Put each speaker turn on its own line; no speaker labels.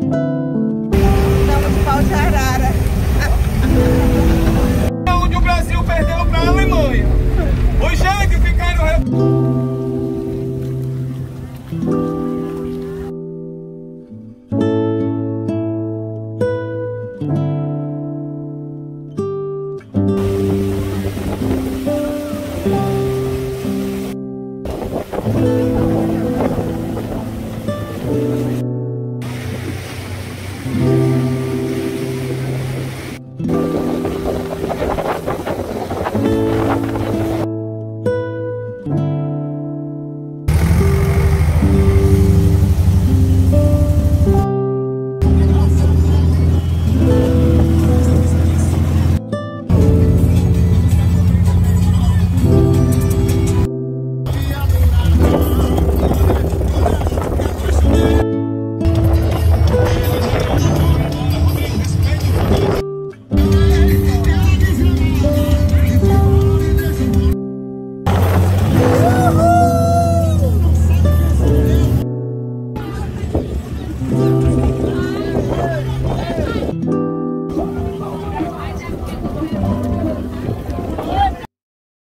Estamos de pau de arara.
Onde o Brasil perdeu para a Alemanha. Os jegues ficaram...